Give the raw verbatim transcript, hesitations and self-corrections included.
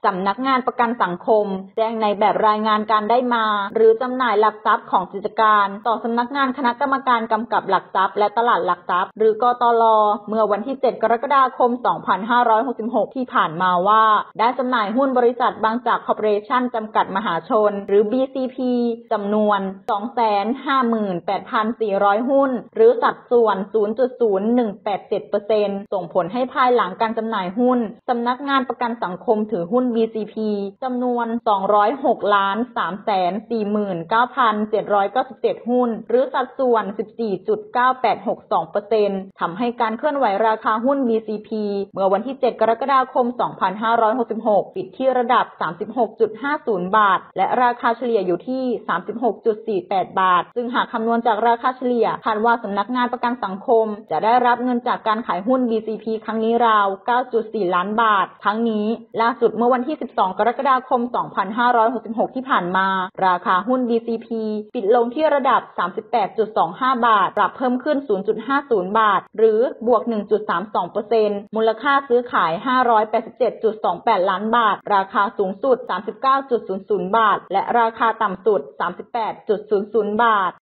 สำนักงานประกันสังคมแจ้งในแบบรายงานการได้มาหรือจำหน่ายหลักทรัพย์ของกิจการต่อสำนักงานคณะกรรมการกำกับหลักทรัพย์และตลาดหลักทรัพย์หรือกตล.เมื่อวันที่เจ็ดกรกฎาคมสองพันห้าร้อยหกสิบหกที่ผ่านมาว่าได้จำหน่ายหุ้นบริษัทบางจากคอร์ปอเรชั่นจำกัดมหาชนหรือ บี ซี พี จำนวน สองแสนห้าหมื่นแปดพันสี่ร้อย หุ้นหรือสัดส่วน ศูนย์จุดศูนย์หนึ่งแปดเจ็ดเปอร์เซ็นต์ ส่งผลให้ภายหลังการจำหน่ายหุ้นสำนักงานประกันสังคมถือหุ้น บี ซี พี จำนวน สองร้อยหกล้านสามแสนสี่หมื่นเก้าพันเจ็ดร้อยเก้าสิบเจ็ด หุ้นหรือสัดส่วน สิบสี่จุดเก้าแปดหกสองเปอร์เซ็นต์ ทำให้การเคลื่อนไหวราคาหุ้น บี ซี พี เมื่อวันที่เจ็ดกรกฎาคมสองพันห้าร้อยหกสิบหกปิดที่ระดับ สามสิบหกจุดห้าศูนย์ บาทและราคาเฉลี่ยอยู่ที่ สามสิบหกจุดสี่แปด บาทซึ่งหากคำนวณจากราคาเฉลี่ยคาดว่าสำนักงานประกันสังคมจะได้รับเงินจากการขายหุ้น บี ซี พี ครั้งนี้ราว เก้าจุดสี่ ล้านบาททั้งนี้ล่าสุดเมื่อวันที่สิบสองกรกฎาคมสองพันห้าร้อยหกสิบหกที่ผ่านมาราคาหุ้น บี ซี พี ปิดลงที่ระดับ สามสิบแปดจุดสองห้า บาทปรับเพิ่มขึ้น ศูนย์จุดห้าศูนย์ บาทหรือบวก หนึ่งจุดสามสองเปอร์เซ็นต์ มูลค่าซื้อขาย ห้าร้อยแปดสิบเจ็ดจุดสองแปด ล้านบาทราคาสูงสุด สามสิบเก้าจุดศูนย์ศูนย์ บาทและราคาต่ำสุด สามสิบแปดจุดศูนย์ศูนย์ บาท